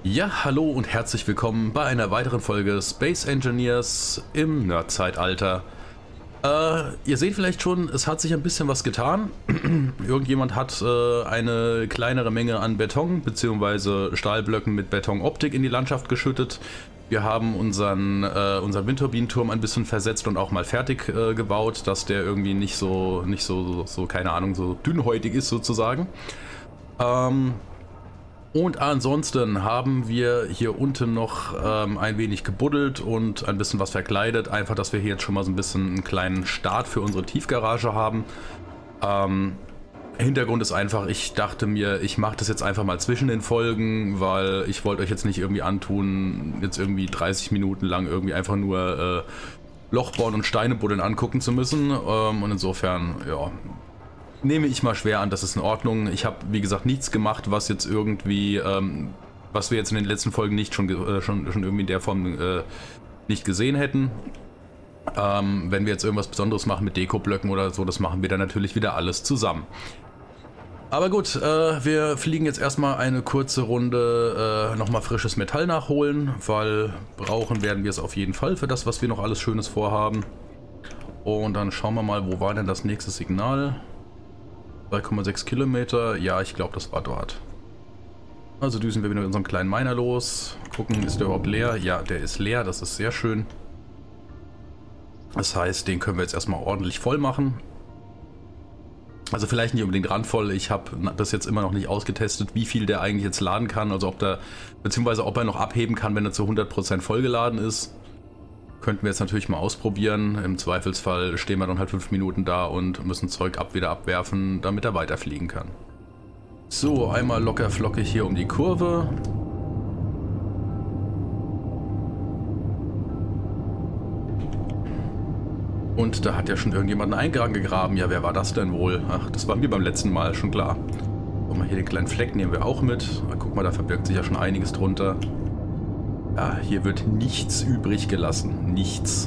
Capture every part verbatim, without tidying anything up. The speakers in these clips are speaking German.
Ja, hallo und herzlich willkommen bei einer weiteren Folge Space Engineers im Nerd-Zeitalter. Äh, ihr seht vielleicht schon, es hat sich ein bisschen was getan. Irgendjemand hat äh, eine kleinere Menge an Beton bzw. Stahlblöcken mit Betonoptik in die Landschaft geschüttet. Wir haben unseren, äh, unseren Windturbinenturm ein bisschen versetzt und auch mal fertig äh, gebaut, dass der irgendwie nicht so, nicht so, so, so, keine Ahnung, so dünnhäutig ist sozusagen. Ähm... Und ansonsten haben wir hier unten noch ähm, ein wenig gebuddelt und ein bisschen was verkleidet. Einfach, dass wir hier jetzt schon mal so ein bisschen einen kleinen Start für unsere Tiefgarage haben. Ähm, Hintergrund ist einfach, ich dachte mir, ich mache das jetzt einfach mal zwischen den Folgen, weil ich wollte euch jetzt nicht irgendwie antun, jetzt irgendwie dreißig Minuten lang irgendwie einfach nur äh, Loch bohren und Steine buddeln angucken zu müssen. Ähm, und insofern, ja... nehme ich mal schwer an, das ist in Ordnung. Ich habe, wie gesagt, nichts gemacht, was jetzt irgendwie, ähm, was wir jetzt in den letzten Folgen nicht schon, äh, schon, schon irgendwie in der Form äh, nicht gesehen hätten. Ähm, wenn wir jetzt irgendwas Besonderes machen mit Dekoblöcken oder so, das machen wir dann natürlich wieder alles zusammen. Aber gut, äh, wir fliegen jetzt erstmal eine kurze Runde äh, nochmal frisches Metall nachholen, weil brauchen werden wir es auf jeden Fall für das, was wir noch alles Schönes vorhaben. Und dann schauen wir mal, wo war denn das nächste Signal? drei Komma sechs Kilometer, ja, ich glaube, das war dort. Also düsen wir wieder mit unserem kleinen Miner los. Gucken, ist der überhaupt leer? Ja, der ist leer, das ist sehr schön. Das heißt, den können wir jetzt erstmal ordentlich voll machen. Also vielleicht nicht unbedingt randvoll, ich habe das jetzt immer noch nicht ausgetestet, wie viel der eigentlich jetzt laden kann. Also ob der, beziehungsweise ob er noch abheben kann, wenn er zu hundert Prozent vollgeladen ist. Könnten wir jetzt natürlich mal ausprobieren. Im Zweifelsfall stehen wir dann halt fünf Minuten da und müssen Zeug ab wieder abwerfen, damit er weiterfliegen kann. So, einmal locker flockig hier um die Kurve. Und da hat ja schon irgendjemand einen Eingang gegraben. Ja, wer war das denn wohl? Ach, das war mir beim letzten Mal, schon klar. Guck mal, hier den kleinen Fleck nehmen wir auch mit. Guck mal, da verbirgt sich ja schon einiges drunter. Ja, hier wird nichts übrig gelassen. Nichts.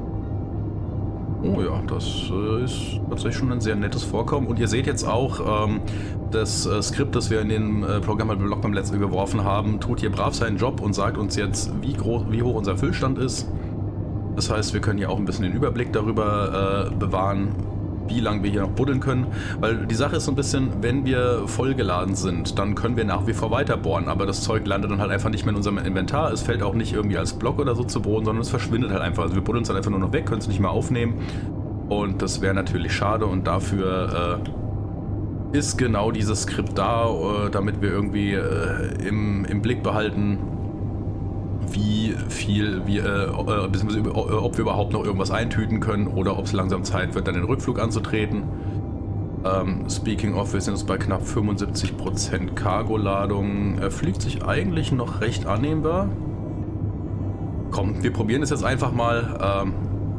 Oh ja, das äh, ist tatsächlich schon ein sehr nettes Vorkommen. Und ihr seht jetzt auch, ähm, das äh, Skript, das wir in den äh, Programmblock beim letzten geworfen haben, tut hier brav seinen Job und sagt uns jetzt, wie, groß, wie hoch unser Füllstand ist. Das heißt, wir können hier auch ein bisschen den Überblick darüber äh, bewahren, wie lange wir hier noch buddeln können, weil die Sache ist so ein bisschen, wenn wir vollgeladen sind, dann können wir nach wie vor weiter bohren, aber das Zeug landet dann halt einfach nicht mehr in unserem Inventar, es fällt auch nicht irgendwie als Block oder so zu Boden, sondern es verschwindet halt einfach, also wir buddeln es dann einfach nur noch weg, können es nicht mehr aufnehmen und das wäre natürlich schade und dafür äh, ist genau dieses Skript da, äh, damit wir irgendwie äh, im, im Blick behalten, wie viel wir, äh, beziehungsweise ob wir überhaupt noch irgendwas eintüten können oder ob es langsam Zeit wird, dann den Rückflug anzutreten. Ähm, speaking of, wir sind jetzt bei knapp fünfundsiebzig Prozent Cargoladung. Er fliegt sich eigentlich noch recht annehmbar. Komm, wir probieren es jetzt einfach mal. Ähm,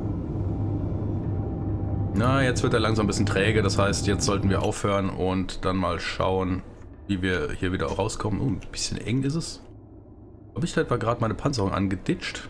na, jetzt wird er langsam ein bisschen träge, das heißt, jetzt sollten wir aufhören und dann mal schauen, wie wir hier wieder rauskommen. Oh, ein bisschen eng ist es. Habe ich da etwa gerade meine Panzerung angeditscht?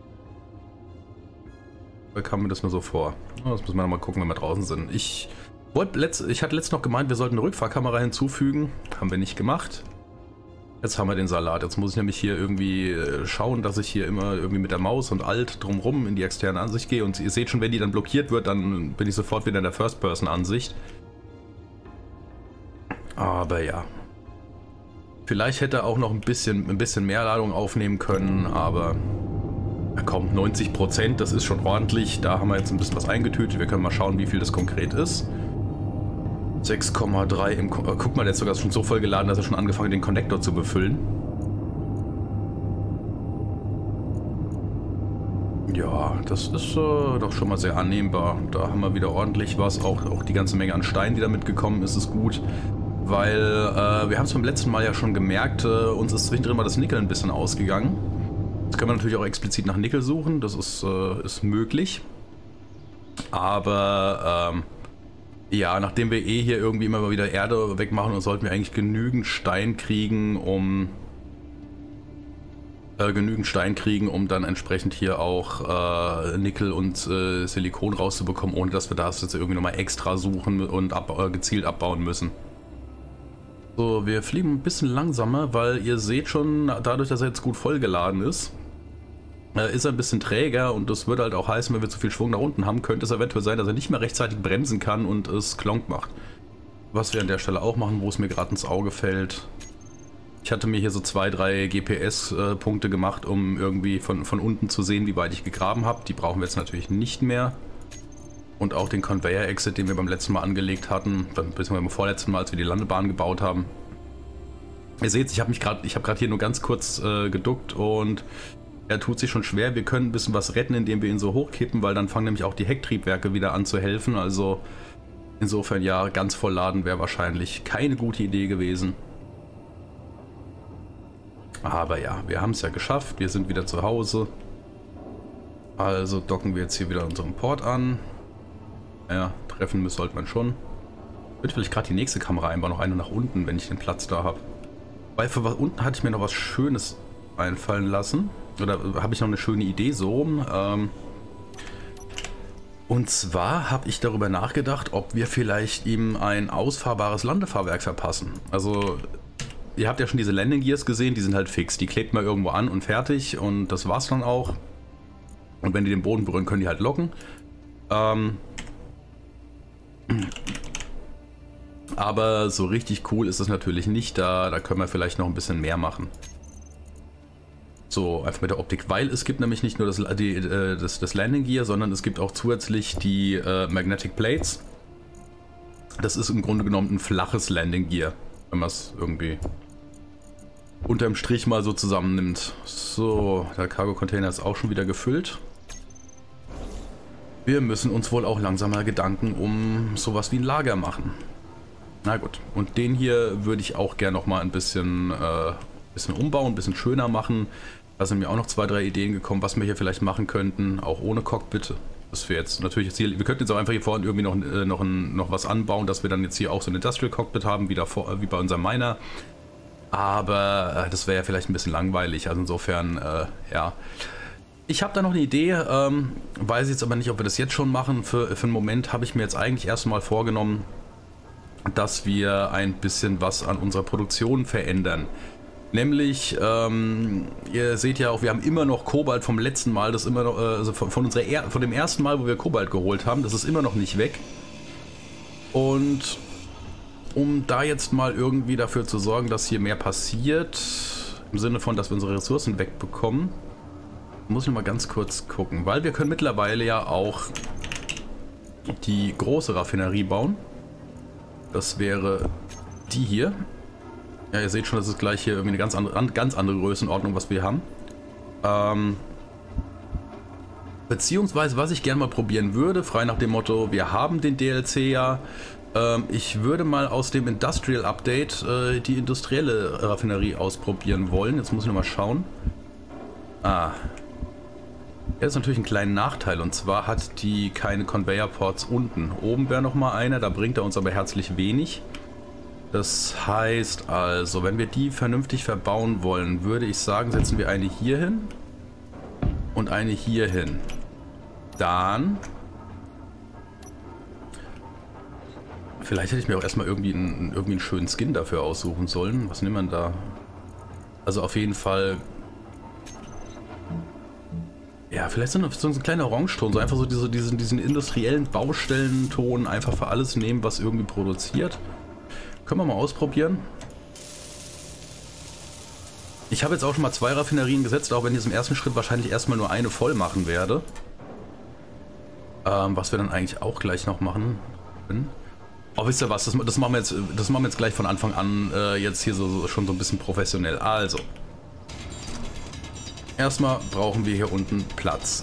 Oder kam mir das nur so vor? Oh, das müssen wir noch mal gucken, wenn wir draußen sind. Ich, wollte letzt, ich hatte letztens noch gemeint, wir sollten eine Rückfahrkamera hinzufügen. Haben wir nicht gemacht. Jetzt haben wir den Salat. Jetzt muss ich nämlich hier irgendwie schauen, dass ich hier immer irgendwie mit der Maus und Alt drumrum in die externe Ansicht gehe. Und ihr seht schon, wenn die dann blockiert wird, dann bin ich sofort wieder in der First-Person-Ansicht. Aber ja. Vielleicht hätte er auch noch ein bisschen, ein bisschen mehr Ladung aufnehmen können, aber ja, komm, neunzig Prozent, das ist schon ordentlich. Da haben wir jetzt ein bisschen was eingetütet. Wir können mal schauen, wie viel das konkret ist. sechs Komma drei im... Ko Guck mal, der ist sogar schon so voll geladen, dass er schon angefangen hat, den Konnektor zu befüllen. Ja, das ist äh, doch schon mal sehr annehmbar. Da haben wir wieder ordentlich was. Auch, auch die ganze Menge an Steinen, die damit gekommen ist, ist gut. Weil äh, wir haben es beim letzten Mal ja schon gemerkt, äh, uns ist zwischendrin mal das Nickel ein bisschen ausgegangen. Jetzt können wir natürlich auch explizit nach Nickel suchen, das ist, äh, ist möglich. Aber ähm, ja, nachdem wir eh hier irgendwie immer mal wieder Erde wegmachen, und sollten wir eigentlich genügend Stein kriegen, um äh, genügend Stein kriegen, um dann entsprechend hier auch äh, Nickel und äh, Silikon rauszubekommen, ohne dass wir das jetzt irgendwie nochmal extra suchen und ab, äh, gezielt abbauen müssen. So, wir fliegen ein bisschen langsamer, weil ihr seht schon, dadurch, dass er jetzt gut vollgeladen ist, äh, ist er ein bisschen träger und das würde halt auch heißen, wenn wir zu viel Schwung nach unten haben, könnte es eventuell sein, dass er nicht mehr rechtzeitig bremsen kann und es klonk macht. Was wir an der Stelle auch machen, wo es mir gerade ins Auge fällt. Ich hatte mir hier so zwei, drei G P S-Punkte gemacht, um irgendwie von, von unten zu sehen, wie weit ich gegraben habe. Die brauchen wir jetzt natürlich nicht mehr. Und auch den Conveyor-Exit, den wir beim letzten Mal angelegt hatten, beziehungsweise beim vorletzten Mal, als wir die Landebahn gebaut haben. Ihr seht, ich habe mich gerade, ich habe gerade hier nur ganz kurz äh, geduckt und er tut sich schon schwer. Wir können ein bisschen was retten, indem wir ihn so hochkippen, weil dann fangen nämlich auch die Hecktriebwerke wieder an zu helfen. Also insofern ja, ganz voll laden wäre wahrscheinlich keine gute Idee gewesen. Aber ja, wir haben es ja geschafft. Wir sind wieder zu Hause. Also docken wir jetzt hier wieder unseren Port an. Ja, treffen müssen sollte man schon. Ich würde vielleicht gerade die nächste Kamera einbauen, noch eine nach unten, wenn ich den Platz da habe. Weil für was unten hatte ich mir noch was Schönes einfallen lassen. Oder habe ich noch eine schöne Idee so rum. Ähm Und zwar habe ich darüber nachgedacht, ob wir vielleicht ihm ein ausfahrbares Landefahrwerk verpassen. Also ihr habt ja schon diese Landing Gears gesehen, die sind halt fix. Die klebt man irgendwo an und fertig und das war's dann auch. Und wenn die den Boden berühren, können die halt locken. Ähm Aber so richtig cool ist es natürlich nicht, da, da können wir vielleicht noch ein bisschen mehr machen. So, einfach mit der Optik, weil es gibt nämlich nicht nur das, die, äh, das, das Landing Gear, sondern es gibt auch zusätzlich die äh, Magnetic Plates. Das ist im Grunde genommen ein flaches Landing Gear, wenn man es irgendwie unterm Strich mal so zusammennimmt. So, der Cargo-Container ist auch schon wieder gefüllt. Wir müssen uns wohl auch langsam mal Gedanken um sowas wie ein Lager machen. Na gut, und den hier würde ich auch gerne noch mal ein bisschen, äh, bisschen umbauen, ein bisschen schöner machen. Da sind mir auch noch zwei, drei Ideen gekommen, was wir hier vielleicht machen könnten, auch ohne Cockpit. Das wir jetzt natürlich jetzt hier, wir könnten jetzt auch einfach hier vorne irgendwie noch, äh, noch, ein, noch was anbauen, dass wir dann jetzt hier auch so ein Industrial Cockpit haben, wie, davor, wie bei unserem Miner. Aber äh, das wäre ja vielleicht ein bisschen langweilig, also insofern, äh, ja. Ich habe da noch eine Idee, ähm, weiß jetzt aber nicht, ob wir das jetzt schon machen. Für, für einen Moment habe ich mir jetzt eigentlich erstmal vorgenommen, dass wir ein bisschen was an unserer Produktion verändern. Nämlich, ähm, ihr seht ja auch, wir haben immer noch Kobalt vom letzten Mal, das immer noch, äh, also von, von, unserer er von dem ersten Mal, wo wir Kobalt geholt haben, das ist immer noch nicht weg. Und um da jetzt mal irgendwie dafür zu sorgen, dass hier mehr passiert, im Sinne von, dass wir unsere Ressourcen wegbekommen, muss ich mal ganz kurz gucken, weil wir können mittlerweile ja auch die große Raffinerie bauen. Das wäre die hier. Ja, ihr seht schon, das ist gleich hier irgendwie eine ganz andere, ganz andere Größenordnung, was wir haben. Ähm, beziehungsweise, was ich gerne mal probieren würde, frei nach dem Motto, wir haben den D L C ja, ähm, ich würde mal aus dem Industrial Update äh, die industrielle Raffinerie ausprobieren wollen. Jetzt muss ich noch mal schauen. Ah. Das ist natürlich ein kleiner Nachteil, und zwar hat die keine Conveyor Ports unten. Oben wäre noch mal einer, da bringt er uns aber herzlich wenig. Das heißt also, wenn wir die vernünftig verbauen wollen, würde ich sagen, setzen wir eine hier hin und eine hier hin. Dann... Vielleicht hätte ich mir auch erstmal irgendwie einen, irgendwie einen schönen Skin dafür aussuchen sollen. Was nimmt man da? Also auf jeden Fall... Ja, vielleicht so, eine, so ein kleiner Orangeton, so einfach so diese, diesen, diesen industriellen Baustellenton einfach für alles nehmen, was irgendwie produziert. Können wir mal ausprobieren. Ich habe jetzt auch schon mal zwei Raffinerien gesetzt, auch wenn ich im ersten Schritt wahrscheinlich erstmal nur eine voll machen werde. Ähm, was wir dann eigentlich auch gleich noch machen können. Oh, wisst ihr was, das, das, machen wir jetzt, das machen wir jetzt gleich von Anfang an, äh, jetzt hier so, so schon so ein bisschen professionell. Also. Erstmal brauchen wir hier unten Platz.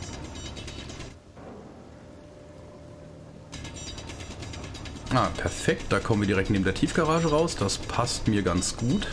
Ah, perfekt. Da kommen wir direkt neben der Tiefgarage raus. Das passt mir ganz gut.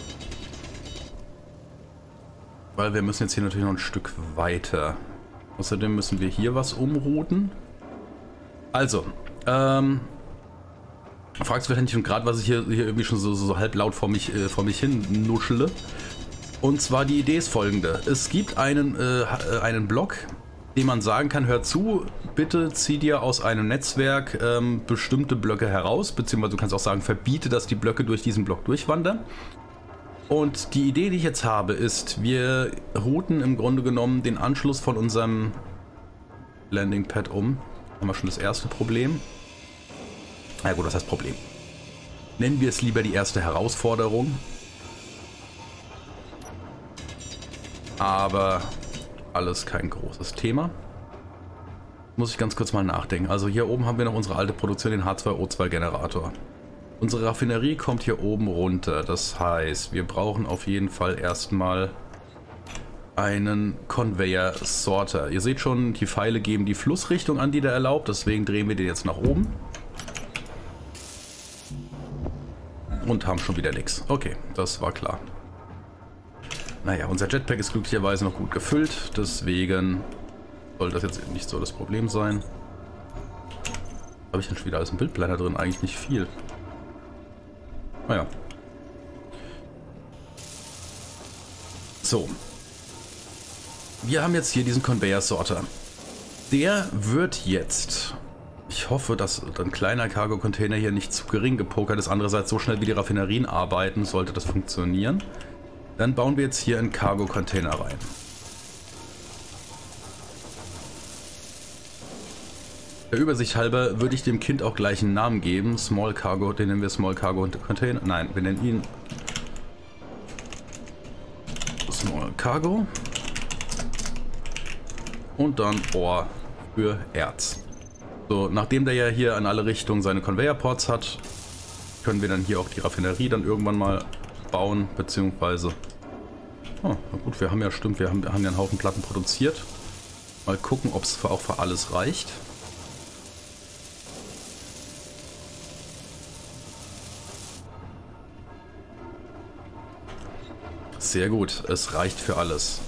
Weil wir müssen jetzt hier natürlich noch ein Stück weiter. Außerdem müssen wir hier was umrouten. Also, ähm... fragst du wahrscheinlich schon gerade, was ich hier, hier irgendwie schon so, so halblaut vor mich, äh, vor mich hin nuschele. Und zwar die Idee ist folgende. Es gibt einen, äh, einen Block, dem man sagen kann, hör zu, bitte zieh dir aus einem Netzwerk ähm, bestimmte Blöcke heraus, beziehungsweise du kannst auch sagen, verbiete, dass die Blöcke durch diesen Block durchwandern. Und die Idee, die ich jetzt habe, ist, wir routen im Grunde genommen den Anschluss von unserem Landing Pad um. Haben wir schon das erste Problem. Na gut, was heißt Problem? Nennen wir es lieber die erste Herausforderung. Aber alles kein großes Thema. Muss ich ganz kurz mal nachdenken. Also hier oben haben wir noch unsere alte Produktion, den H zwei O zwei Generator. Unsere Raffinerie kommt hier oben runter. Das heißt, wir brauchen auf jeden Fall erstmal einen Conveyor Sorter. Ihr seht schon, die Pfeile geben die Flussrichtung an, die der erlaubt. Deswegen drehen wir den jetzt nach oben. Und haben schon wieder nichts. Okay, das war klar. Naja, unser Jetpack ist glücklicherweise noch gut gefüllt. Deswegen soll das jetzt nicht so das Problem sein. Habe ich denn schon wieder alles im Bildplaner drin? Eigentlich nicht viel. Naja. So. Wir haben jetzt hier diesen Conveyor Sorter. Der wird jetzt... Ich hoffe, dass ein kleiner Cargo-Container hier nicht zu gering gepokert ist. Andererseits, so schnell wie die Raffinerien arbeiten, sollte das funktionieren. Dann bauen wir jetzt hier einen Cargo-Container rein. Der Übersicht halber würde ich dem Kind auch gleich einen Namen geben. Small Cargo, den nennen wir Small Cargo Container. Nein, wir nennen ihn Small Cargo. Und dann Ohr für Erz. So, nachdem der ja hier in alle Richtungen seine Conveyor Ports hat, können wir dann hier auch die Raffinerie dann irgendwann mal bauen, beziehungsweise... Oh, na gut, wir haben ja, stimmt, wir haben, wir haben ja einen Haufen Platten produziert. Mal gucken, ob es auch für alles reicht. Sehr gut, es reicht für alles.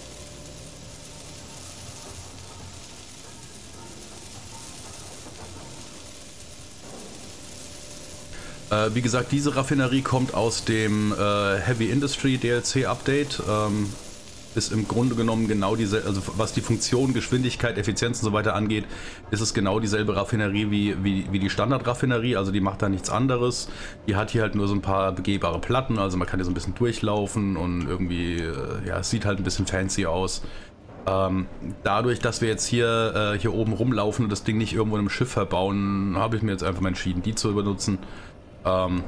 Äh, wie gesagt, diese Raffinerie kommt aus dem äh, Heavy Industry D L C Update. Ähm, ist im Grunde genommen genau diese, also was die Funktion, Geschwindigkeit, Effizienz und so weiter angeht, ist es genau dieselbe Raffinerie wie, wie, wie die Standardraffinerie, also die macht da nichts anderes. Die hat hier halt nur so ein paar begehbare Platten, also man kann hier so ein bisschen durchlaufen und irgendwie, ja, es sieht halt ein bisschen fancy aus. Ähm, dadurch, dass wir jetzt hier, äh, hier oben rumlaufen und das Ding nicht irgendwo in einem Schiff verbauen, habe ich mir jetzt einfach mal entschieden, die zu benutzen. Ähm,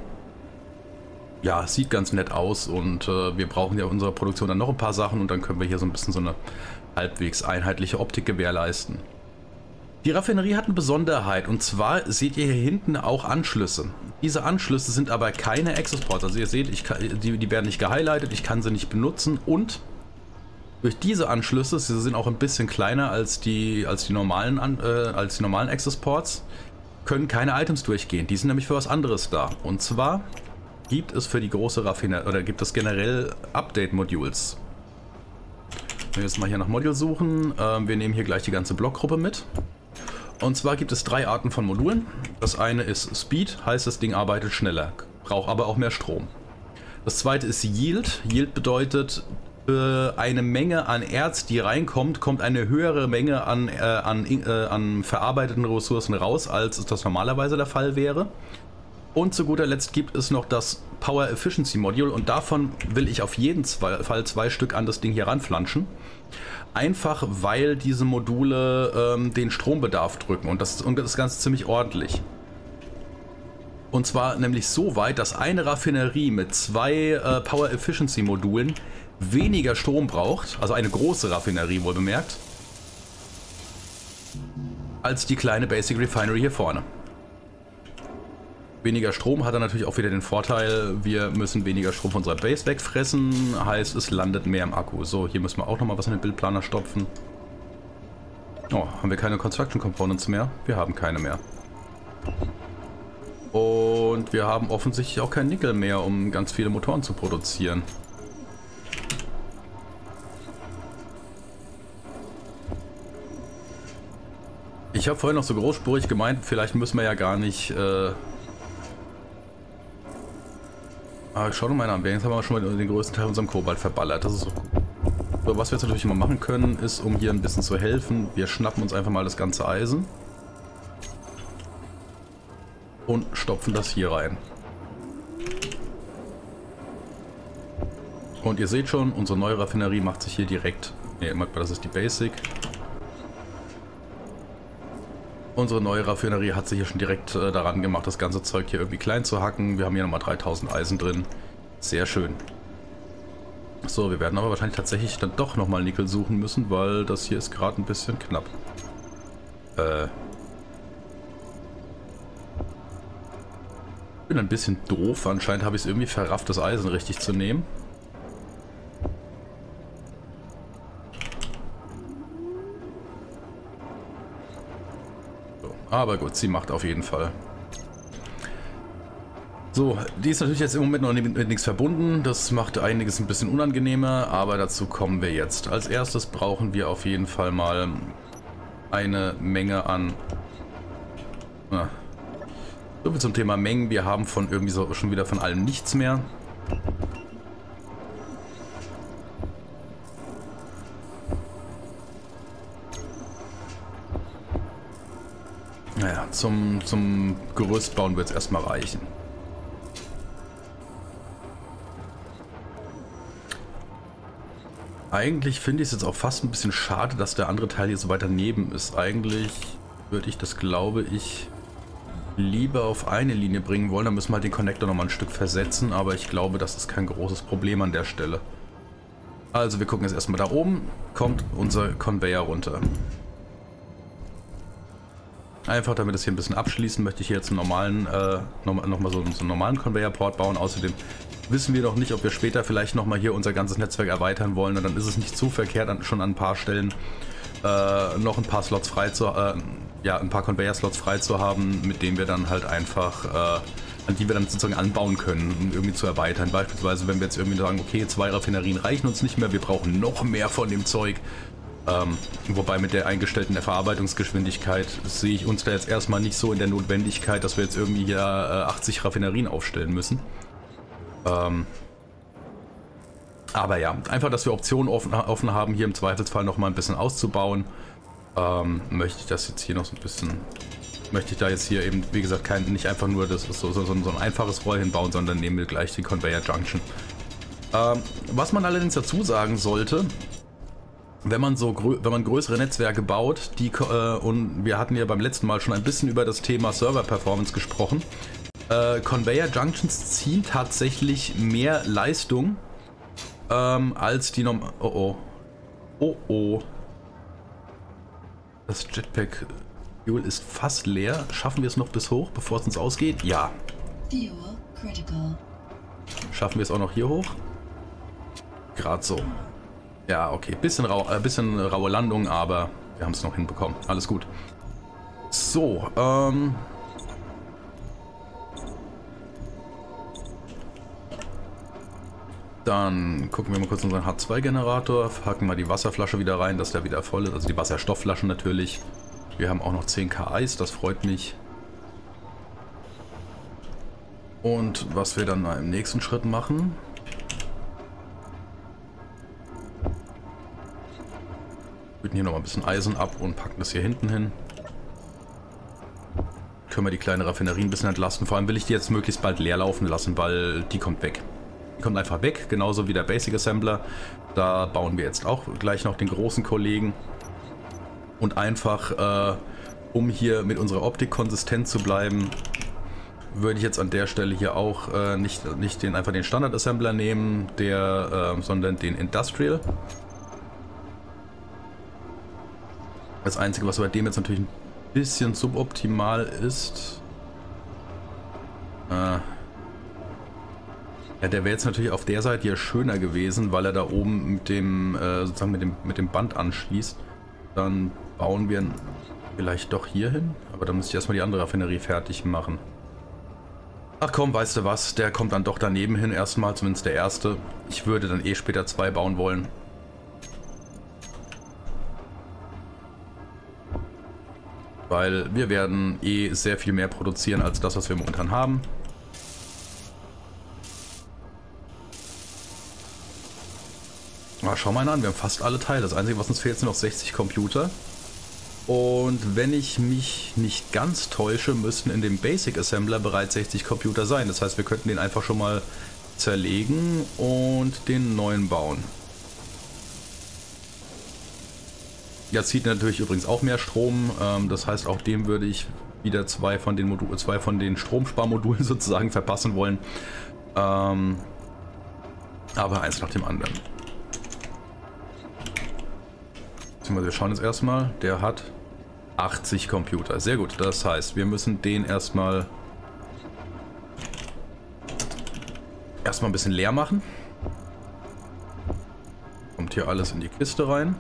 Ja, sieht ganz nett aus und äh, wir brauchen ja in unserer Produktion dann noch ein paar Sachen und dann können wir hier so ein bisschen so eine halbwegs einheitliche Optik gewährleisten. Die Raffinerie hat eine Besonderheit und zwar seht ihr hier hinten auch Anschlüsse. Diese Anschlüsse sind aber keine Access Ports, also ihr seht, ich kann, die, die werden nicht gehighlightet, ich kann sie nicht benutzen und durch diese Anschlüsse, sie sind auch ein bisschen kleiner als die, als die normalen, äh, als die normalen Access Ports, können keine Items durchgehen. Die sind nämlich für was anderes da und zwar... gibt es für die große Raffinerie, oder gibt es generell Update-Modules. Wenn wir jetzt mal hier nach Module suchen, äh, wir nehmen hier gleich die ganze Blockgruppe mit. Und zwar gibt es drei Arten von Modulen. Das eine ist Speed, heißt das Ding arbeitet schneller, braucht aber auch mehr Strom. Das zweite ist Yield. Yield bedeutet, für eine Menge an Erz, die reinkommt, kommt eine höhere Menge an, äh, an, äh, an verarbeiteten Ressourcen raus, als das normalerweise der Fall wäre. Und zu guter Letzt gibt es noch das Power Efficiency Module und davon will ich auf jeden Fall zwei Stück an das Ding hier ranflanschen. Einfach weil diese Module ähm, den Strombedarf drücken und das, und das Ganze ziemlich ordentlich. Und zwar nämlich so weit, dass eine Raffinerie mit zwei äh, Power Efficiency Modulen weniger Strom braucht, also eine große Raffinerie wohl bemerkt, als die kleine Basic Refinery hier vorne. Weniger Strom hat dann natürlich auch wieder den Vorteil, wir müssen weniger Strom von unserer Base wegfressen, heißt es landet mehr im Akku. So, hier müssen wir auch nochmal was in den Bildplaner stopfen. Oh, haben wir keine Construction Components mehr? Wir haben keine mehr. Und wir haben offensichtlich auch kein Nickel mehr, um ganz viele Motoren zu produzieren. Ich habe vorhin noch so großspurig gemeint, vielleicht müssen wir ja gar nicht... Äh Ah, schau doch mal an, jetzt haben wir schon mal den größten Teil unserem Kobalt verballert, das ist so gut. So, was wir jetzt natürlich mal machen können, ist, um hier ein bisschen zu helfen, wir schnappen uns einfach mal das ganze Eisen und stopfen das hier rein. Und ihr seht schon, unsere neue Raffinerie macht sich hier direkt... Ne, das ist die Basic. Unsere neue Raffinerie hat sich hier schon direkt äh, daran gemacht, das ganze Zeug hier irgendwie klein zu hacken. Wir haben hier nochmal dreitausend Eisen drin. Sehr schön. So, wir werden aber wahrscheinlich tatsächlich dann doch nochmal Nickel suchen müssen, weil das hier ist gerade ein bisschen knapp. Äh... Ich bin ein bisschen doof. Anscheinend habe ich es irgendwie verrafft, das Eisen richtig zu nehmen. So, aber gut, sie macht auf jeden Fall. So, die ist natürlich jetzt im Moment noch mit nichts verbunden. Das macht einiges ein bisschen unangenehmer, aber dazu kommen wir jetzt. Als erstes brauchen wir auf jeden Fall mal eine Menge an... Na, so viel zum Thema Mengen. Wir haben von irgendwie so schon wieder von allem nichts mehr. Naja, zum, zum Gerüst bauen wird es erstmal reichen. Eigentlich finde ich es jetzt auch fast ein bisschen schade, dass der andere Teil hier so weit daneben ist. Eigentlich würde ich das, glaube ich, lieber auf eine Linie bringen wollen. Dann müssen wir halt den Connector noch mal ein Stück versetzen, aber ich glaube, das ist kein großes Problem an der Stelle. Also wir gucken jetzt erstmal da oben, kommt unser Conveyor runter. Einfach damit es hier ein bisschen abschließen, möchte ich hier jetzt einen normalen, äh, noch, noch mal so, so einen normalen Conveyor-Port bauen. Außerdem wissen wir noch nicht, ob wir später vielleicht noch mal hier unser ganzes Netzwerk erweitern wollen. Und dann ist es nicht zu verkehrt, an, schon an ein paar Stellen äh, noch ein paar Slots frei zu, äh, ja, ein paar Conveyor-Slots frei zu haben, mit denen wir dann halt einfach, äh, an die wir dann sozusagen anbauen können, um irgendwie zu erweitern. Beispielsweise, wenn wir jetzt irgendwie sagen, okay, zwei Raffinerien reichen uns nicht mehr, wir brauchen noch mehr von dem Zeug. Ähm, wobei mit der eingestellten Verarbeitungsgeschwindigkeit sehe ich uns da jetzt erstmal nicht so in der Notwendigkeit, dass wir jetzt irgendwie hier äh, achtzig Raffinerien aufstellen müssen. Ähm, aber ja, einfach, dass wir Optionen offen, offen haben, hier im Zweifelsfall noch mal ein bisschen auszubauen. Ähm, möchte ich das jetzt hier noch so ein bisschen, möchte ich da jetzt hier eben, wie gesagt, kein, nicht einfach nur das so, so, so ein einfaches Rohr hinbauen, sondern nehmen wir gleich die Conveyor Junction. Ähm, was man allerdings dazu sagen sollte, wenn man so wenn man größere Netzwerke baut, die äh, und wir hatten ja beim letzten Mal schon ein bisschen über das Thema Server Performance gesprochen, äh, Conveyor Junctions ziehen tatsächlich mehr Leistung ähm, als die Norm... Oh oh. Oh oh. Das Jetpack Fuel ist fast leer. Schaffen wir es noch bis hoch, bevor es uns ausgeht? Ja. Schaffen wir es auch noch hier hoch? Gerade so. Ja, okay. Bisschen, rau äh, bisschen raue Landung, aber wir haben es noch hinbekommen. Alles gut. So, ähm... dann gucken wir mal kurz unseren H zwei Generator, hacken mal die Wasserflasche wieder rein, dass der wieder voll ist, also die Wasserstoffflasche natürlich. Wir haben auch noch zehn K Eis, das freut mich. Und was wir dann mal im nächsten Schritt machen, wir hier noch mal ein bisschen Eisen ab und packen das hier hinten hin. Können wir die kleine Raffinerie ein bisschen entlasten, vor allem will ich die jetzt möglichst bald leer laufen lassen, weil die kommt weg. Die kommt einfach weg, genauso wie der Basic Assembler. Da bauen wir jetzt auch gleich noch den großen Kollegen. Und einfach, äh, um hier mit unserer Optik konsistent zu bleiben, würde ich jetzt an der Stelle hier auch äh, nicht, nicht den, einfach den Standard Assembler nehmen, der, äh, sondern den Industrial. Das Einzige, was bei dem jetzt natürlich ein bisschen suboptimal ist, äh, ja, der wäre jetzt natürlich auf der Seite hier schöner gewesen, weil er da oben mit dem, äh, sozusagen mit dem, mit dem Band anschließt. Dann bauen wir vielleicht doch hier hin, aber dann müsste ich erstmal die andere Raffinerie fertig machen. Ach komm, weißt du was, der kommt dann doch daneben hin erstmal, zumindest der erste. Ich würde dann eh später zwei bauen wollen. Weil wir werden eh sehr viel mehr produzieren als das, was wir momentan haben. Na, schau mal an, wir haben fast alle Teile. Das Einzige, was uns fehlt, sind noch sechzig Computer. Und wenn ich mich nicht ganz täusche, müssten in dem Basic Assembler bereits sechzig Computer sein. Das heißt, wir könnten den einfach schon mal zerlegen und den neuen bauen. Ja, zieht natürlich übrigens auch mehr Strom. Das heißt, auch dem würde ich wieder zwei von den Modu zwei von den Stromsparmodulen sozusagen verpassen wollen. Ähm, aber eins nach dem anderen. Wir schauen jetzt erstmal. Der hat achtzig Computer. Sehr gut. Das heißt, wir müssen den erstmal erstmal ein bisschen leer machen. Kommt hier alles in die Kiste rein.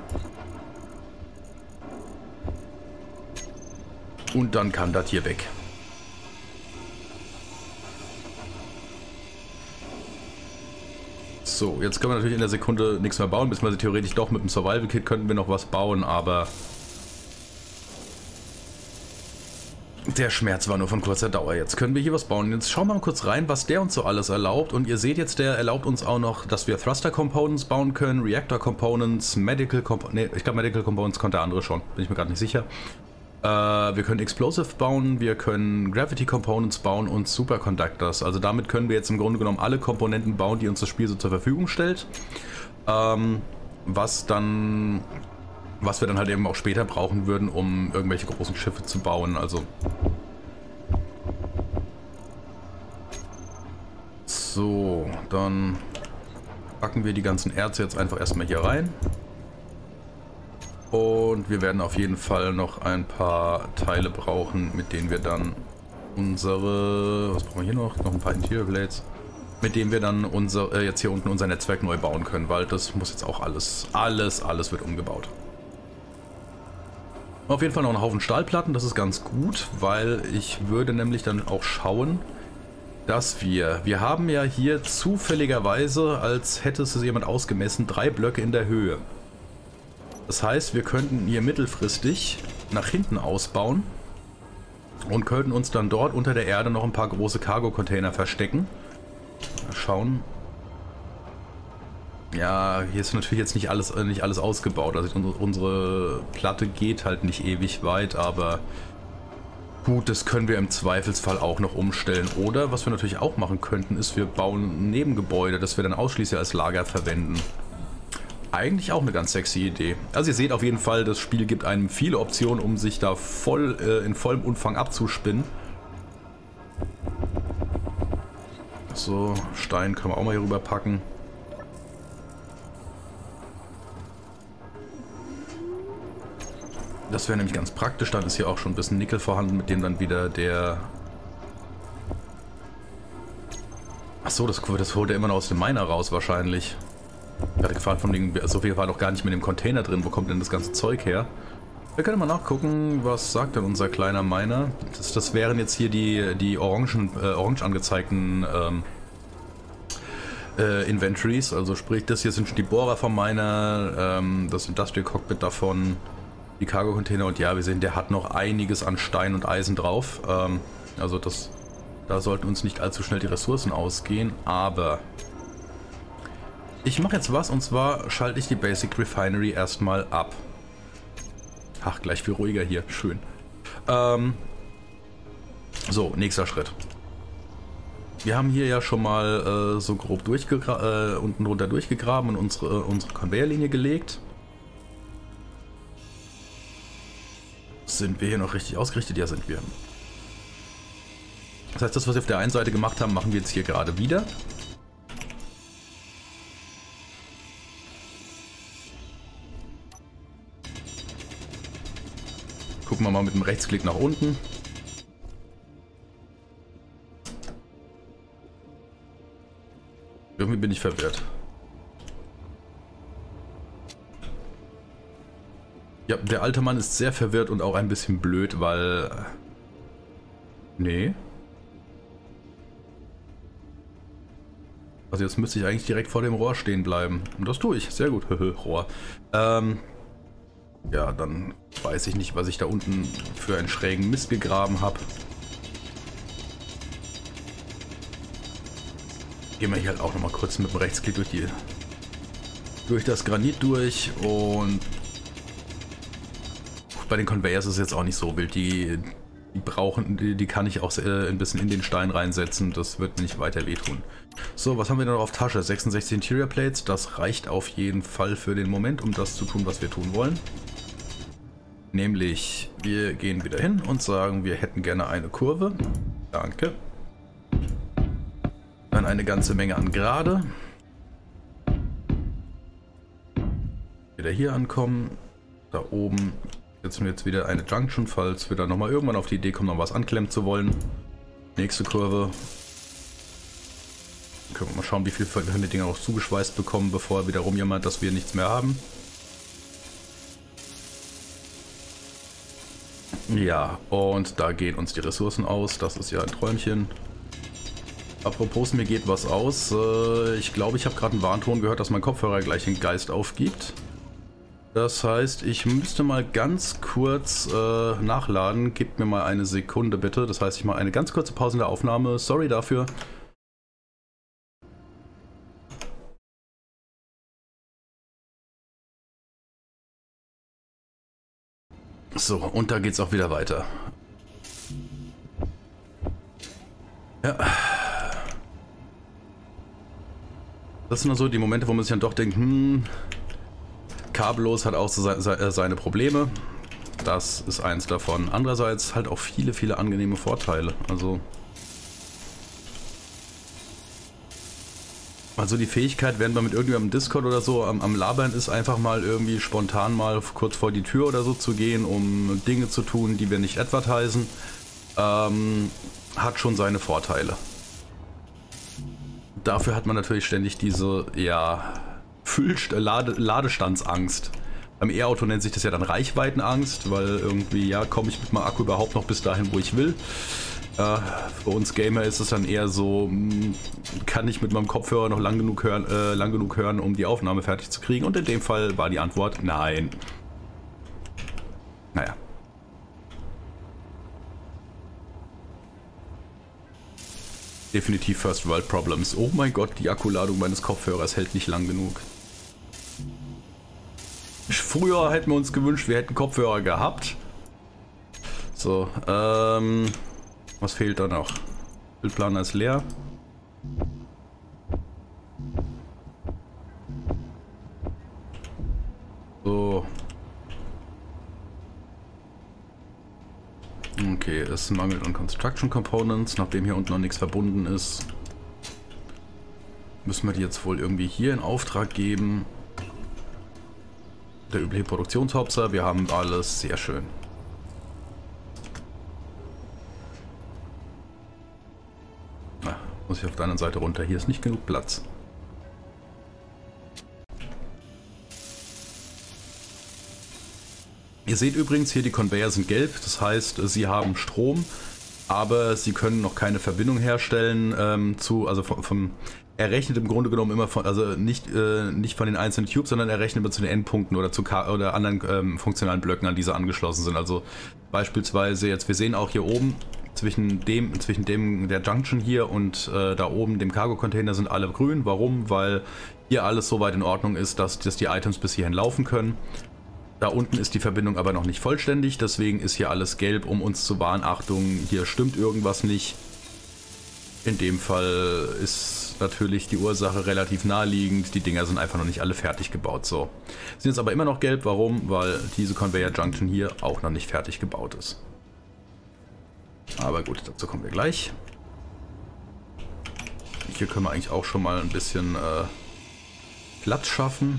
Und dann kann das hier weg. So, jetzt können wir natürlich in der Sekunde nichts mehr bauen, beziehungsweise theoretisch doch mit dem Survival Kit könnten wir noch was bauen, aber der Schmerz war nur von kurzer Dauer. Jetzt können wir hier was bauen. Jetzt schauen wir mal kurz rein, was der uns so alles erlaubt. Und ihr seht jetzt, der erlaubt uns auch noch, dass wir Thruster Components bauen können, Reactor Components, Medical Components. Ne, ich glaube Medical Components konnte der andere schon. Bin ich mir gerade nicht sicher. Äh, wir können Explosive bauen, wir können Gravity Components bauen und Superconductors. Also damit können wir jetzt im Grunde genommen alle Komponenten bauen, die uns das Spiel so zur Verfügung stellt. Ähm, was dann... Was wir dann halt eben auch später brauchen würden, um irgendwelche großen Schiffe zu bauen. Also so, dann packen wir die ganzen Erze jetzt einfach erstmal hier rein. Und wir werden auf jeden Fall noch ein paar Teile brauchen, mit denen wir dann unsere... Was brauchen wir hier noch? Noch ein paar Interior Blades. Mit denen wir dann unser, äh, jetzt hier unten unser Netzwerk neu bauen können, weil das muss jetzt auch alles, alles, alles wird umgebaut. Auf jeden Fall noch einen Haufen Stahlplatten, das ist ganz gut, weil ich würde nämlich dann auch schauen, dass wir, wir haben ja hier zufälligerweise, als hätte es jemand ausgemessen, drei Blöcke in der Höhe. Das heißt, wir könnten hier mittelfristig nach hinten ausbauen und könnten uns dann dort unter der Erde noch ein paar große Cargo-Container verstecken. Mal schauen. Ja, hier ist natürlich jetzt nicht alles, nicht alles ausgebaut. Also unsere Platte geht halt nicht ewig weit, aber gut, das können wir im Zweifelsfall auch noch umstellen. Oder was wir natürlich auch machen könnten, ist, wir bauen ein Nebengebäude, das wir dann ausschließlich als Lager verwenden. Eigentlich auch eine ganz sexy Idee. Also ihr seht auf jeden Fall, das Spiel gibt einem viele Optionen, um sich da voll äh, in vollem Umfang abzuspinnen. So, Stein können wir auch mal hier rüber packen. Das wäre nämlich ganz praktisch, dann ist hier auch schon ein bisschen Nickel vorhanden, mit dem dann wieder der... Achso, das, das holt er immer noch aus dem Miner raus wahrscheinlich. Ich hatte gefragt, von dem, so viel war doch gar nicht mit dem Container drin, wo kommt denn das ganze Zeug her? Wir können mal nachgucken, was sagt denn unser kleiner Miner. Das, das wären jetzt hier die, die orangen, äh, orange angezeigten ähm, äh, Inventories, also sprich, das hier sind schon die Bohrer vom Miner, ähm, das Industrial Cockpit davon, die Cargo-Container und ja, wir sehen, der hat noch einiges an Stein und Eisen drauf. Ähm, also das, da sollten uns nicht allzu schnell die Ressourcen ausgehen, aber ich mache jetzt was und zwar schalte ich die Basic Refinery erstmal ab. Ach, gleich viel ruhiger hier, schön. Ähm, so, nächster Schritt. Wir haben hier ja schon mal äh, so grob durchgegra äh, unten drunter durchgegraben und unsere, äh, unsere Conveyor-Linie gelegt. Sind wir hier noch richtig ausgerichtet? Ja, sind wir. Das heißt, das, was wir auf der einen Seite gemacht haben, machen wir jetzt hier gerade wieder. Gucken wir mal mit dem Rechtsklick nach unten. Irgendwie bin ich verwirrt. Ja, der alte Mann ist sehr verwirrt und auch ein bisschen blöd, weil... Nee. Also jetzt müsste ich eigentlich direkt vor dem Rohr stehen bleiben. Und das tue ich. Sehr gut. Rohr. Ähm... Ja, dann weiß ich nicht, was ich da unten für einen schrägen Mist gegraben habe. Gehen wir hier halt auch nochmal kurz mit dem Rechtsklick durch die durch das Granit durch und bei den Conveyors ist es jetzt auch nicht so wild. Die, die brauchen, die, die kann ich auch äh, ein bisschen in den Stein reinsetzen. Das wird mir nicht weiter wehtun. So, was haben wir denn noch auf Tasche? sechsundsechzig Interior Plates. Das reicht auf jeden Fall für den Moment, um das zu tun, was wir tun wollen. Nämlich, wir gehen wieder hin und sagen, wir hätten gerne eine Kurve. Danke. Dann eine ganze Menge an Gerade. Wieder hier ankommen. Da oben setzen wir jetzt wieder eine Junction, falls wir dann nochmal irgendwann auf die Idee kommen, noch was anklemmen zu wollen. Nächste Kurve. Dann können wir mal schauen, wie viel wir die Dinger auch zugeschweißt bekommen, bevor er wieder rumjammert, dass wir nichts mehr haben. Ja, und da gehen uns die Ressourcen aus. Das ist ja ein Träumchen. Apropos, mir geht was aus. Ich glaube, ich habe gerade einen Warnton gehört, dass mein Kopfhörer gleich den Geist aufgibt. Das heißt, ich müsste mal ganz kurz äh, nachladen. Gebt mir mal eine Sekunde bitte. Das heißt, ich mache eine ganz kurze Pause in der Aufnahme. Sorry dafür. So, und da geht's auch wieder weiter. Ja. Das sind dann so die Momente, wo man sich dann doch denkt, hm, kabellos hat auch so seine Probleme. Das ist eins davon. Andererseits halt auch viele, viele angenehme Vorteile. Also, also die Fähigkeit, wenn man mit irgendjemandem im Discord oder so am, am Labern ist, einfach mal irgendwie spontan mal kurz vor die Tür oder so zu gehen, um Dinge zu tun, die wir nicht advertisen, ähm, hat schon seine Vorteile. Dafür hat man natürlich ständig diese, ja, Füllst Lade Ladestandsangst. Beim E-Auto nennt sich das ja dann Reichweitenangst, weil irgendwie, ja, komme ich mit meinem Akku überhaupt noch bis dahin, wo ich will. Äh, für uns Gamer ist es dann eher so, mh, kann ich mit meinem Kopfhörer noch lang genug hören, äh, lang genug hören, um die Aufnahme fertig zu kriegen? Und in dem Fall war die Antwort nein. Naja. Definitiv First World Problems. Oh mein Gott, die Akkuladung meines Kopfhörers hält nicht lang genug. Früher hätten wir uns gewünscht, wir hätten Kopfhörer gehabt. So, ähm... was fehlt da noch? Bildplaner ist leer. So. Okay, es mangelt an Construction Components. Nachdem hier unten noch nichts verbunden ist, müssen wir die jetzt wohl irgendwie hier in Auftrag geben. Der übliche Produktionshopser, wir haben alles, sehr schön. Na, muss ich auf der anderen Seite runter, hier ist nicht genug Platz. Ihr seht übrigens hier, die Conveyor sind gelb, das heißt, sie haben Strom, aber sie können noch keine Verbindung herstellen ähm, zu, also vom, vom, er rechnet im Grunde genommen immer von, also nicht, äh, nicht von den einzelnen Tubes, sondern er rechnet immer zu den Endpunkten oder zu K oder anderen ähm, funktionalen Blöcken, an diese angeschlossen sind. Also beispielsweise jetzt, wir sehen auch hier oben, zwischen dem, zwischen dem der Junction hier und äh, da oben dem Cargo-Container sind alle grün. Warum? Weil hier alles so weit in Ordnung ist, dass, dass die Items bis hierhin laufen können. Da unten ist die Verbindung aber noch nicht vollständig, deswegen ist hier alles gelb, um uns zu warnen, Achtung, hier stimmt irgendwas nicht. In dem Fall ist natürlich die Ursache relativ naheliegend, die Dinger sind einfach noch nicht alle fertig gebaut. So, sind jetzt aber immer noch gelb, warum? Weil diese Conveyor Junction hier auch noch nicht fertig gebaut ist. Aber gut, dazu kommen wir gleich. Hier können wir eigentlich auch schon mal ein bisschen äh, Platz schaffen.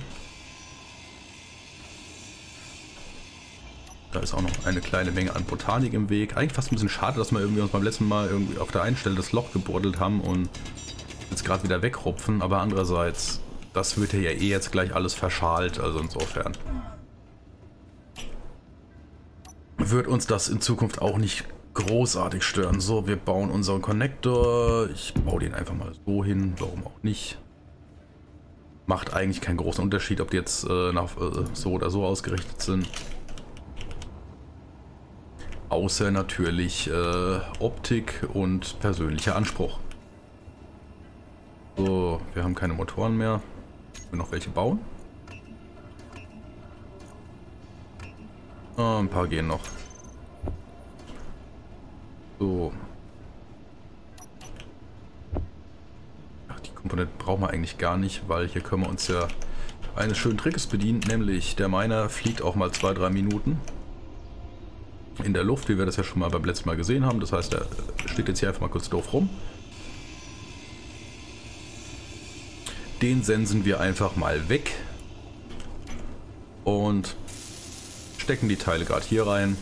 Da ist auch noch eine kleine Menge an Botanik im Weg. Eigentlich fast ein bisschen schade, dass wir irgendwie uns beim letzten Mal irgendwie auf der einen Stelle das Loch gebuddelt haben und jetzt gerade wieder wegrupfen. Aber andererseits, das wird ja eh jetzt gleich alles verschalt. Also insofern wird uns das in Zukunft auch nicht großartig stören. So, wir bauen unseren Connector. Ich baue den einfach mal so hin. Warum auch nicht? Macht eigentlich keinen großen Unterschied, ob die jetzt äh, nach, äh, so oder so ausgerichtet sind. Außer natürlich äh, Optik und persönlicher Anspruch. So, wir haben keine Motoren mehr. Wir noch welche bauen? Oh, ein paar gehen noch. So. Ach, die Komponenten brauchen wir eigentlich gar nicht, weil hier können wir uns ja eines schönen Trickes bedienen, nämlich der Miner fliegt auch mal zwei, drei Minuten in der Luft, wie wir das ja schon mal beim letzten Mal gesehen haben. Das heißt, er steht jetzt hier einfach mal kurz doof rum. Den sensen wir einfach mal weg und stecken die Teile gerade hier rein.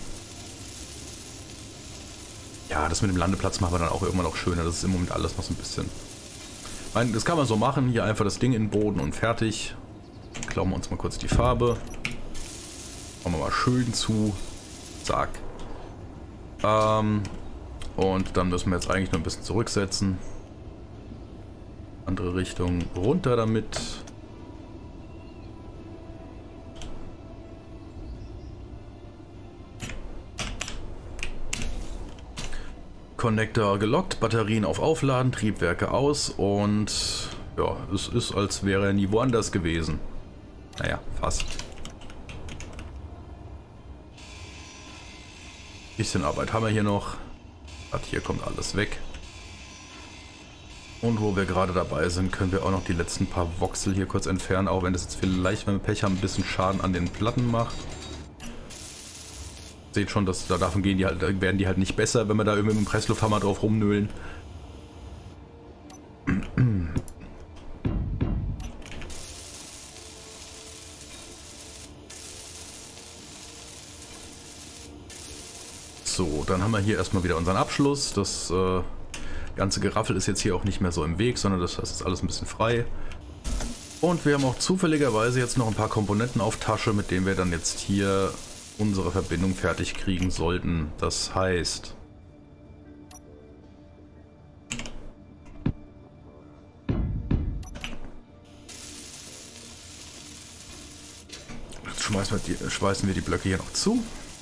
Ja, das mit dem Landeplatz machen wir dann auch irgendwann noch schöner. Das ist im Moment alles noch so ein bisschen... Ich meine, das kann man so machen. Hier einfach das Ding in den Boden und fertig. Klauen wir uns mal kurz die Farbe. Machen wir mal schön zu. Zack. Ähm, und dann müssen wir jetzt eigentlich noch ein bisschen zurücksetzen. Andere Richtung. Runter damit. Connector gelockt, Batterien auf Aufladen, Triebwerke aus und ja, es ist, als wäre er nie woanders gewesen. Naja, fast. Bisschen Arbeit haben wir hier noch. Hier kommt alles weg. Und wo wir gerade dabei sind, können wir auch noch die letzten paar Voxel hier kurz entfernen, auch wenn das jetzt vielleicht, wenn wir Pech haben, ein bisschen Schaden an den Platten macht. Seht schon, dass da davon gehen die halt, werden die halt nicht besser, wenn wir da irgendwie mit dem Presslufthammer drauf rumnöhlen. So, dann haben wir hier erstmal wieder unseren Abschluss. Das äh, ganze Geraffel ist jetzt hier auch nicht mehr so im Weg, sondern das, das ist alles ein bisschen frei. Und wir haben auch zufälligerweise jetzt noch ein paar Komponenten auf Tasche, mit denen wir dann jetzt hier unsere Verbindung fertig kriegen sollten. Das heißt, jetzt schmeißen wir die, schweißen wir die Blöcke hier noch zu.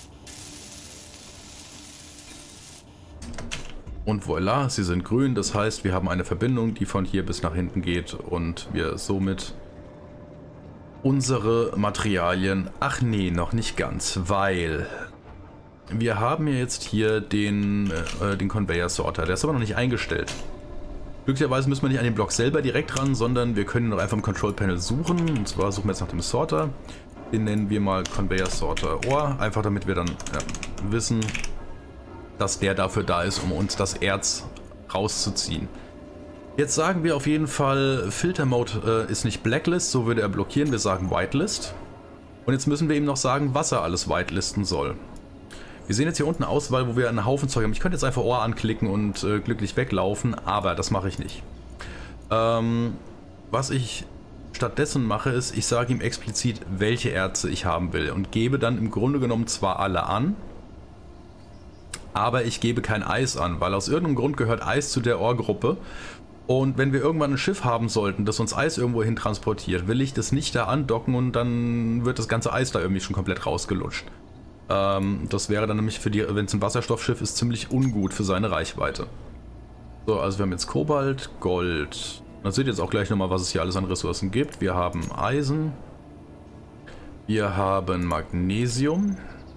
Und voilà, sie sind grün. Das heißt, wir haben eine Verbindung, die von hier bis nach hinten geht und wir somit unsere Materialien... Ach nee, noch nicht ganz, weil wir haben ja jetzt hier den, äh, den Conveyor Sorter, der ist aber noch nicht eingestellt. Glücklicherweise müssen wir nicht an den Block selber direkt ran, sondern wir können ihn noch einfach im Control Panel suchen. Und zwar suchen wir jetzt nach dem Sorter. Den nennen wir mal Conveyor Sorter Ore, einfach damit wir dann ja, wissen, dass der dafür da ist, um uns das Erz rauszuziehen. Jetzt sagen wir auf jeden Fall, Filter Mode äh, ist nicht Blacklist, so würde er blockieren, wir sagen Whitelist. Und jetzt müssen wir ihm noch sagen, was er alles whitelisten soll. Wir sehen jetzt hier unten eine Auswahl, wo wir einen Haufen Zeug haben. Ich könnte jetzt einfach Ohr anklicken und äh, glücklich weglaufen, aber das mache ich nicht. Ähm, was ich stattdessen mache, ist, ich sage ihm explizit, welche Erze ich haben will und gebe dann im Grunde genommen zwar alle an, aber ich gebe kein Eis an, weil aus irgendeinem Grund gehört Eis zu der Ohrgruppe. Und wenn wir irgendwann ein Schiff haben sollten, das uns Eis irgendwo hin transportiert, will ich das nicht da andocken und dann wird das ganze Eis da irgendwie schon komplett rausgelutscht. Ähm, das wäre dann nämlich, für die, wenn es ein Wasserstoffschiff ist, ziemlich ungut für seine Reichweite. So, also wir haben jetzt Kobalt, Gold. Man sieht jetzt auch gleich nochmal, was es hier alles an Ressourcen gibt. Wir haben Eisen. Wir haben Magnesium.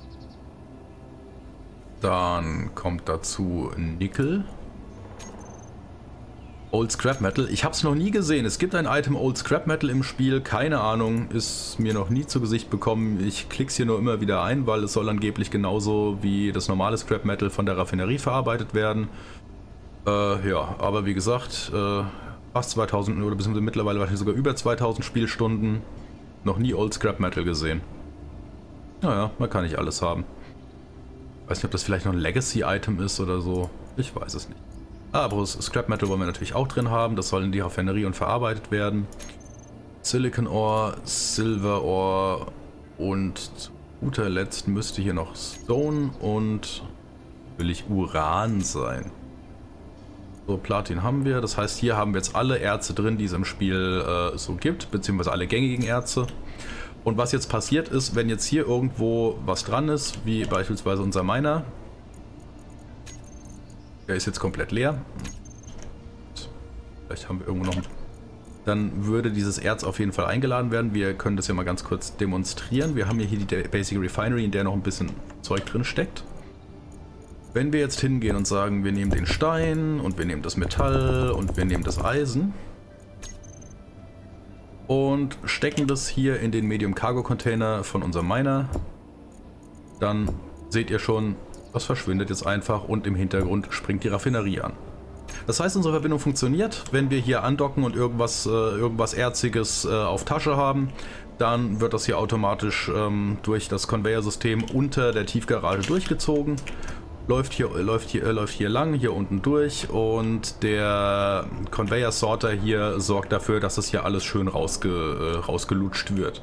Dann kommt dazu Nickel. Old Scrap Metal. Ich habe es noch nie gesehen. Es gibt ein Item Old Scrap Metal im Spiel. Keine Ahnung. Ist mir noch nie zu Gesicht bekommen. Ich klicke es hier nur immer wieder ein, weil es soll angeblich genauso wie das normale Scrap Metal von der Raffinerie verarbeitet werden. Äh, ja, aber wie gesagt, äh, fast zweitausend oder beziehungsweise mittlerweile wahrscheinlich sogar über zweitausend Spielstunden. Noch nie Old Scrap Metal gesehen. Naja, man kann nicht alles haben. Weiß nicht, ob das vielleicht noch ein Legacy-Item ist oder so. Ich weiß es nicht. Aber Scrap Metal wollen wir natürlich auch drin haben. Das soll in die Raffinerie und verarbeitet werden. Silicon Ore, Silver Ore und zu guter Letzt müsste hier noch Stone und will ich Uran sein. So, Platin haben wir. Das heißt, hier haben wir jetzt alle Erze drin, die es im Spiel äh, so gibt, beziehungsweise alle gängigen Erze. Und was jetzt passiert ist, wenn jetzt hier irgendwo was dran ist, wie beispielsweise unser Miner, der ist jetzt komplett leer. Vielleicht haben wir irgendwo noch ein dann würde dieses Erz auf jeden Fall eingeladen werden. Wir können das ja mal ganz kurz demonstrieren. Wir haben ja hier die Basic Refinery, in der noch ein bisschen Zeug drin steckt. Wenn wir jetzt hingehen und sagen, wir nehmen den Stein und wir nehmen das Metall und wir nehmen das Eisen und stecken das hier in den Medium Cargo Container von unserem Miner, dann seht ihr schon, das verschwindet jetzt einfach und im Hintergrund springt die Raffinerie an. Das heißt, unsere Verbindung funktioniert. Wenn wir hier andocken und irgendwas, äh, irgendwas Erziges äh, auf Tasche haben, dann wird das hier automatisch ähm, durch das Conveyor-System unter der Tiefgarage durchgezogen. Läuft hier, läuft, hier, äh, läuft hier lang, hier unten durch und der Conveyor-Sorter hier sorgt dafür, dass das hier alles schön rausge, äh, rausgelutscht wird.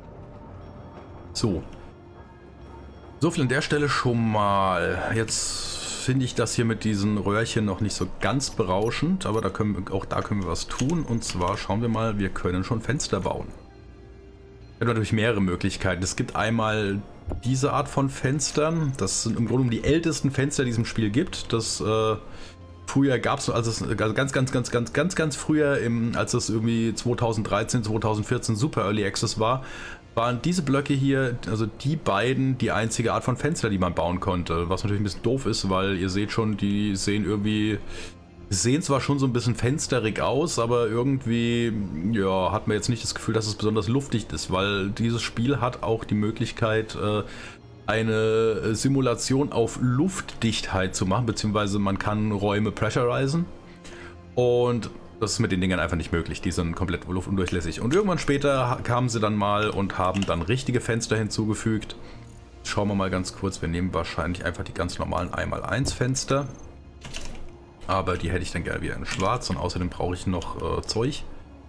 So. So viel an der Stelle schon mal. Jetzt finde ich das hier mit diesen Röhrchen noch nicht so ganz berauschend, aber da können wir, auch da können wir was tun. Und zwar schauen wir mal, wir können schon Fenster bauen. Wir haben natürlich mehrere Möglichkeiten. Es gibt einmal diese Art von Fenstern. Das sind im Grunde die ältesten Fenster, die es im Spiel gibt. Das äh, früher gab es, als es also ganz, ganz, ganz, ganz, ganz, ganz früher, im, als es irgendwie zweitausenddreizehn, zweitausendvierzehn Super Early Access war, waren diese Blöcke hier, also die beiden, die einzige Art von Fenster, die man bauen konnte. Was natürlich ein bisschen doof ist, weil ihr seht schon, die sehen irgendwie, sehen zwar schon so ein bisschen fensterig aus, aber irgendwie, ja, hat man jetzt nicht das Gefühl, dass es besonders luftdicht ist, weil dieses Spiel hat auch die Möglichkeit, eine Simulation auf Luftdichtheit zu machen, beziehungsweise man kann Räume pressurisen und das ist mit den Dingern einfach nicht möglich, die sind komplett luftundurchlässig. Und irgendwann später kamen sie dann mal und haben dann richtige Fenster hinzugefügt. Schauen wir mal ganz kurz, wir nehmen wahrscheinlich einfach die ganz normalen eins mal eins Fenster. Aber die hätte ich dann gerne wieder in schwarz und außerdem brauche ich noch äh, Zeug.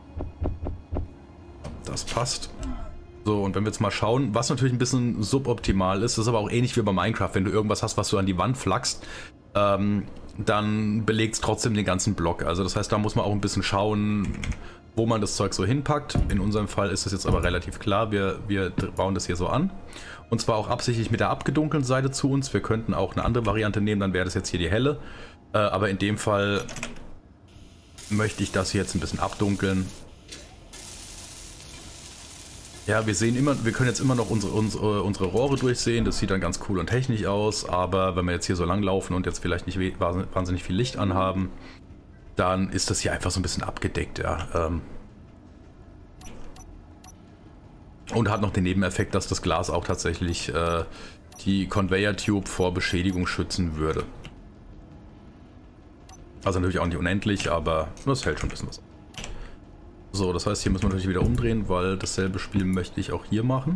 Das passt. So, und wenn wir jetzt mal schauen, was natürlich ein bisschen suboptimal ist, das ist aber auch ähnlich wie bei Minecraft, wenn du irgendwas hast, was du an die Wand flackst, ähm, dann belegt es trotzdem den ganzen Block. Also das heißt, da muss man auch ein bisschen schauen, wo man das Zeug so hinpackt. In unserem Fall ist das jetzt aber relativ klar, wir, wir bauen das hier so an. Und zwar auch absichtlich mit der abgedunkelten Seite zu uns. Wir könnten auch eine andere Variante nehmen, dann wäre das jetzt hier die helle. Äh, aber in dem Fall möchte ich das hier jetzt ein bisschen abdunkeln. Ja, wir sehen immer, wir können jetzt immer noch unsere, unsere, unsere Rohre durchsehen, das sieht dann ganz cool und technisch aus, aber wenn wir jetzt hier so lang laufen und jetzt vielleicht nicht wahnsinnig viel Licht anhaben, dann ist das hier einfach so ein bisschen abgedeckt, ja. Und hat noch den Nebeneffekt, dass das Glas auch tatsächlich äh, die Conveyor Tube vor Beschädigung schützen würde. Also natürlich auch nicht unendlich, aber das hält schon ein bisschen was. So, das heißt, hier müssen wir natürlich wieder umdrehen, weil dasselbe Spiel möchte ich auch hier machen.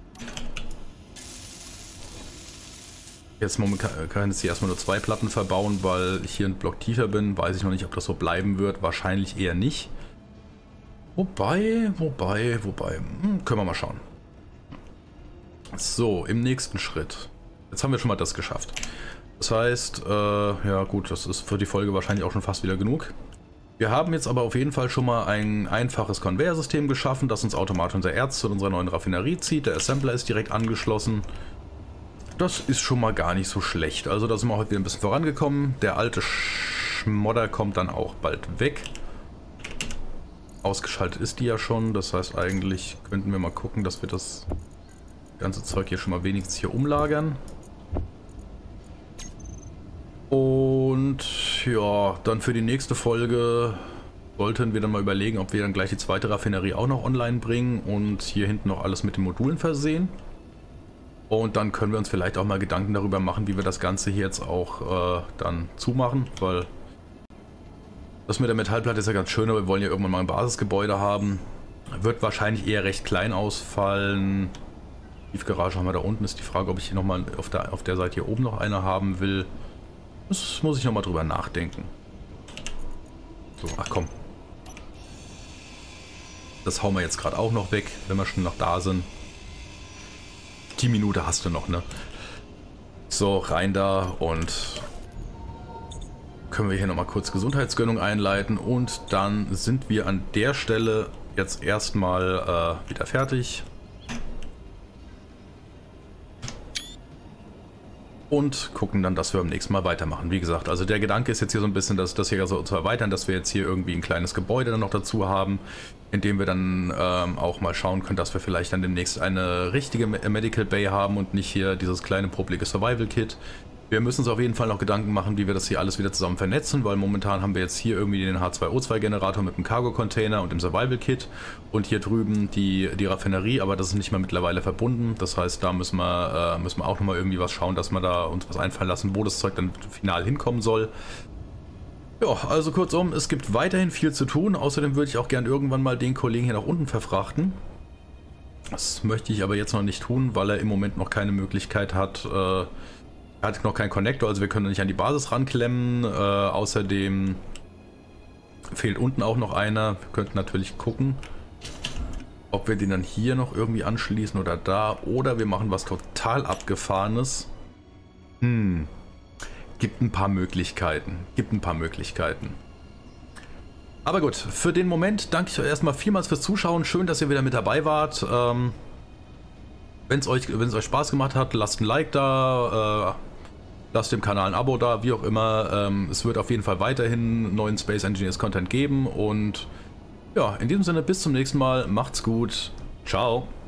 Jetzt momentan kann ich hier erstmal nur zwei Platten verbauen, weil ich hier einen Block tiefer bin. Weiß ich noch nicht, ob das so bleiben wird. Wahrscheinlich eher nicht. Wobei, wobei, wobei. Hm, können wir mal schauen. So, im nächsten Schritt. Jetzt haben wir schon mal das geschafft. Das heißt, äh, ja gut, das ist für die Folge wahrscheinlich auch schon fast wieder genug. Wir haben jetzt aber auf jeden Fall schon mal ein einfaches Conveyor-System geschaffen, das uns automatisch unser Erz zu unserer neuen Raffinerie zieht. Der Assembler ist direkt angeschlossen. Das ist schon mal gar nicht so schlecht. Also da sind wir heute wieder ein bisschen vorangekommen. Der alte Schmodder kommt dann auch bald weg. Ausgeschaltet ist die ja schon. Das heißt, eigentlich könnten wir mal gucken, dass wir das ganze Zeug hier schon mal wenigstens hier umlagern. Und ja, dann für die nächste Folge sollten wir dann mal überlegen, ob wir dann gleich die zweite Raffinerie auch noch online bringen und hier hinten noch alles mit den Modulen versehen. Und dann können wir uns vielleicht auch mal Gedanken darüber machen, wie wir das Ganze hier jetzt auch äh, dann zumachen, weil das mit der Metallplatte ist ja ganz schön, aber wir wollen ja irgendwann mal ein Basisgebäude haben. Wird wahrscheinlich eher recht klein ausfallen. Tiefgarage haben wir da unten, ist die Frage, ob ich hier nochmal auf der, auf der Seite hier oben noch eine haben will. Das muss ich nochmal drüber nachdenken. So, ach komm. Das hauen wir jetzt gerade auch noch weg, wenn wir schon noch da sind. Die Minute hast du noch, ne? So, rein da und können wir hier nochmal kurz Gesundheitsgönnung einleiten und dann sind wir an der Stelle jetzt erstmal äh, wieder fertig. und gucken dann, dass wir beim nächsten Mal weitermachen. Wie gesagt, also der Gedanke ist jetzt hier so ein bisschen, dass das hier so zu erweitern, dass wir jetzt hier irgendwie ein kleines Gebäude dann noch dazu haben, in dem wir dann ähm, auch mal schauen können, dass wir vielleicht dann demnächst eine richtige Medical Bay haben und nicht hier dieses kleine popelige Survival Kit. Wir müssen uns auf jeden Fall noch Gedanken machen, wie wir das hier alles wieder zusammen vernetzen, weil momentan haben wir jetzt hier irgendwie den H zwei O zwei Generator mit dem Cargo-Container und dem Survival-Kit und hier drüben die, die Raffinerie, aber das ist nicht mehr mittlerweile verbunden. Das heißt, da müssen wir, äh, müssen wir auch nochmal irgendwie was schauen, dass wir da uns was einfallen lassen, wo das Zeug dann final hinkommen soll. Ja, also kurzum, es gibt weiterhin viel zu tun. Außerdem würde ich auch gern irgendwann mal den Kollegen hier nach unten verfrachten. Das möchte ich aber jetzt noch nicht tun, weil er im Moment noch keine Möglichkeit hat, äh, er hat noch keinen Connector, also wir können nicht an die Basis ranklemmen. Äh, außerdem fehlt unten auch noch einer. Wir könnten natürlich gucken, ob wir den dann hier noch irgendwie anschließen oder da. Oder wir machen was total Abgefahrenes. Hm. Gibt ein paar Möglichkeiten. Gibt ein paar Möglichkeiten. Aber gut, für den Moment danke ich euch erstmal vielmals fürs Zuschauen. Schön, dass ihr wieder mit dabei wart. Ähm, wenn es euch, wenn es euch Spaß gemacht hat, lasst ein Like da. Äh, Lasst dem Kanal ein Abo da, wie auch immer. Ähm, es wird auf jeden Fall weiterhin neuen Space Engineers Content geben. Und ja, in diesem Sinne bis zum nächsten Mal. Macht's gut. Ciao.